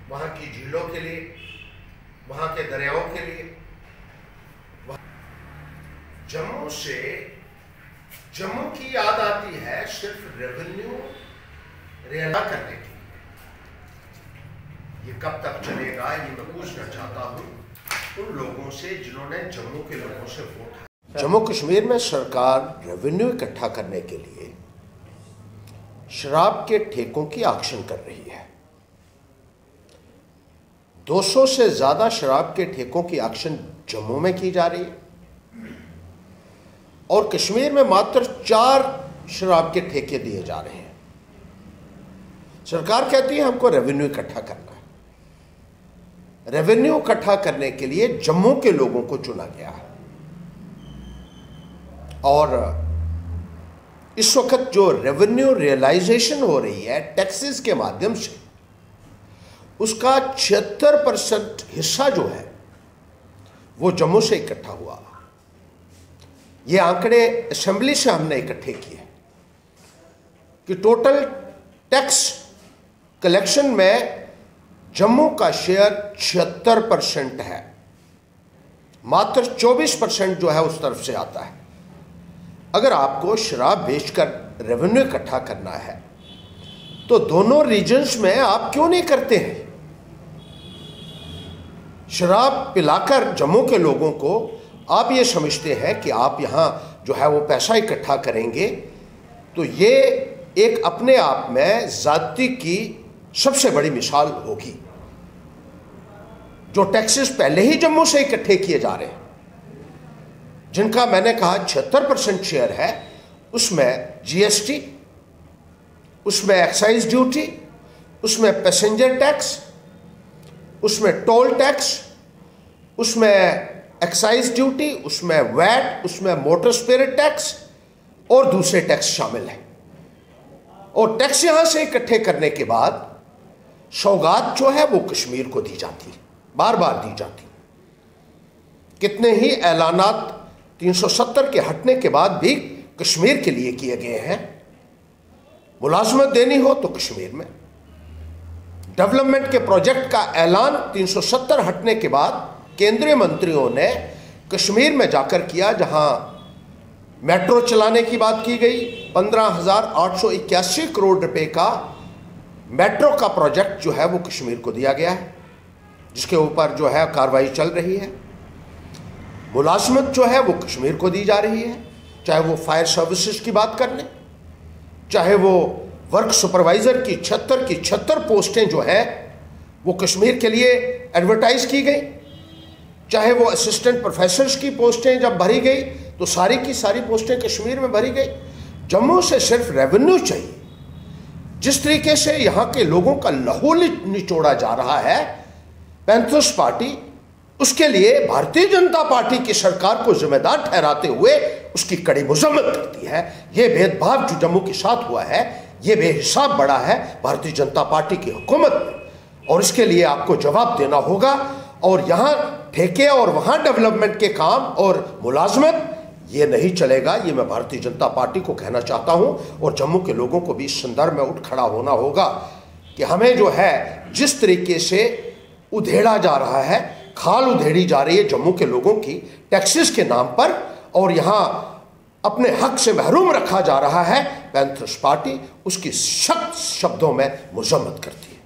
वहाँ की झीलों के लिए, वहाँ के दरियाओं के लिए। जम्मू से जम्मू की याद आती है सिर्फ रेवेन्यू रियलाइज करने की। ये कब तक चलेगा ये मैं पूछना चाहता हूँ उन लोगों से जिन्होंने जम्मू के लोगों से वोट। जम्मू कश्मीर में सरकार रेवेन्यू इकट्ठा करने के लिए शराब के ठेकों की ऑक्शन कर रही है। 200 से ज्यादा शराब के ठेकों की ऑक्शन जम्मू में की जा रही है और कश्मीर में मात्र 4 शराब के ठेके दिए जा रहे हैं। सरकार कहती है हमको रेवेन्यू इकट्ठा करना है। रेवेन्यू इकट्ठा करने के लिए जम्मू के लोगों को चुना गया है और इस वक्त जो रेवेन्यू रियलाइजेशन हो रही है टैक्सेस के माध्यम से, उसका 76% हिस्सा जो है वो जम्मू से इकट्ठा हुआ। ये आंकड़े असेंबली से हमने इकट्ठे किए कि टोटल टैक्स कलेक्शन में जम्मू का शेयर 76% है, मात्र 24% जो है उस तरफ से आता है। अगर आपको शराब बेचकर रेवेन्यू इकट्ठा करना है तो दोनों रीजन्स में आप क्यों नहीं करते हैं? शराब पिलाकर जम्मू के लोगों को आप ये समझते हैं कि आप यहाँ जो है वो पैसा इकट्ठा करेंगे, तो ये एक अपने आप में जाति की सबसे बड़ी मिसाल होगी। जो टैक्सेस पहले ही जम्मू से इकट्ठे किए जा रहे हैं, जिनका मैंने कहा 76% शेयर है, उसमें जीएसटी, उसमें एक्साइज ड्यूटी, उसमें पैसेंजर टैक्स, उसमें टोल टैक्स, उसमें एक्साइज ड्यूटी, उसमें वैट, उसमें मोटर स्पिरिट टैक्स और दूसरे टैक्स शामिल हैं। और टैक्स यहां से इकट्ठे करने के बाद सौगात जो है वो कश्मीर को दी जाती, बार बार दी जाती। कितने ही ऐलानात 370 के हटने के बाद भी कश्मीर के लिए किए गए हैं। मुलाजमत देनी हो तो कश्मीर में, डेवलपमेंट के प्रोजेक्ट का ऐलान 370 हटने के बाद केंद्रीय मंत्रियों ने कश्मीर में जाकर किया, जहां मेट्रो चलाने की बात की गई। 15,881 करोड़ रुपए का मेट्रो का प्रोजेक्ट जो है वो कश्मीर को दिया गया है, जिसके ऊपर जो है कार्रवाई चल रही है। मुलाजमत जो है वो कश्मीर को दी जा रही है, चाहे वो फायर सर्विसेज की बात कर लें, चाहे वो वर्क सुपरवाइजर की 76 पोस्टें जो है वो कश्मीर के लिए एडवर्टाइज की गई, चाहे वो असिस्टेंट प्रोफेसर्स की पोस्टें जब भरी गई तो सारी की सारी पोस्टें कश्मीर में भरी गई। जम्मू से सिर्फ रेवेन्यू चाहिए। जिस तरीके से यहाँ के लोगों का लहू निचोड़ा जा रहा है पैंथर्स पार्टी, उसके लिए भारतीय जनता पार्टी की सरकार को जिम्मेदार ठहराते हुए उसकी कड़ी मजम्मत करती है। ये भेदभाव जो जम्मू के साथ हुआ है, ये बेहिसाब बढ़ा है भारतीय जनता पार्टी की हुकूमत में, और इसके लिए आपको जवाब देना होगा। और यहाँ ठेके और वहाँ डेवलपमेंट के काम और मुलाजमत, ये नहीं चलेगा। ये मैं भारतीय जनता पार्टी को कहना चाहता हूँ और जम्मू के लोगों को भी इस संदर्भ में उठ खड़ा होना होगा कि हमें जो है जिस तरीके से उधेड़ा जा रहा है, खाल उधेड़ी जा रही है जम्मू के लोगों की टैक्सेस के नाम पर, और यहाँ अपने हक से महरूम रखा जा रहा है, पैंथर्स पार्टी उसकी सख्त शब्दों में मजम्मत करती है।